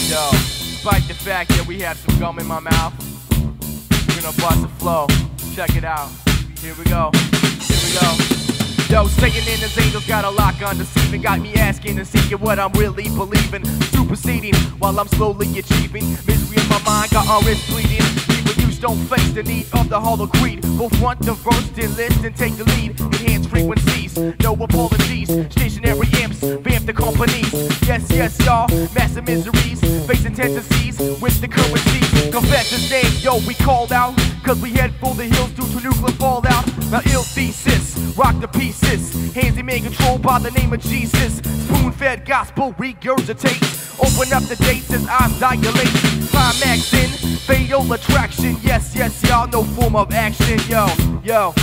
Yo, despite the fact that we have some gum in my mouth, we're gonna bust a flow. Check it out. Here we go. Here we go. Yo, Satan and his angels got a lock on deceiving. Got me asking and seeking what I'm really believing. Superseding while I'm slowly achieving. Misery in my mind got our wrists bleeding. People use don't face the need of the hollow creed. Both want the verse, enlist and take the lead. Enhance frequencies, no apologies. Stationary amps, vamp the companies. Yes, yes, y'all, massive miseries. Facing tendencies with the currencies. Confess his name, yo, we called out. Cause we head for the hills due to nuclear fallout. Now ill thesis, rock the pieces. Hands in control by the name of Jesus. Spoon-fed gospel regurgitates. Open up the dates as I dilate. Climax in fatal attraction. Yes, yes, y'all, no form of action. Yo, yo.